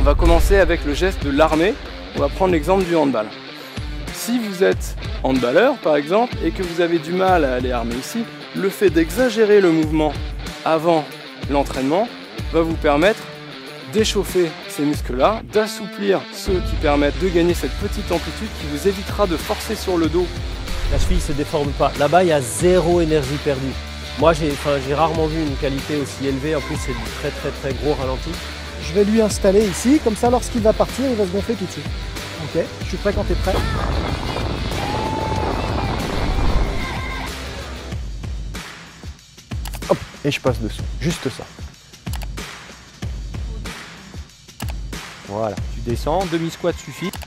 va commencer avec le geste de l'armée. On va prendre l'exemple du handball. Si vous êtes handballeur par exemple et que vous avez du mal à aller armé ici, le fait d'exagérer le mouvement avant l'entraînement va vous permettre d'échauffer ces muscles-là, d'assouplir ceux qui permettent de gagner cette petite amplitude qui vous évitera de forcer sur le dos. La cheville ne se déforme pas. Là-bas, il y a zéro énergie perdue. Moi, j'ai rarement vu une qualité aussi élevée. En plus, c'est du très gros ralenti. Je vais lui installer ici, comme ça, lorsqu'il va partir, il va se gonfler tout de suite. Ok, je suis prêt quand tu es prêt. Hop, et je passe dessous, juste ça. Voilà, tu descends, demi-squat suffit.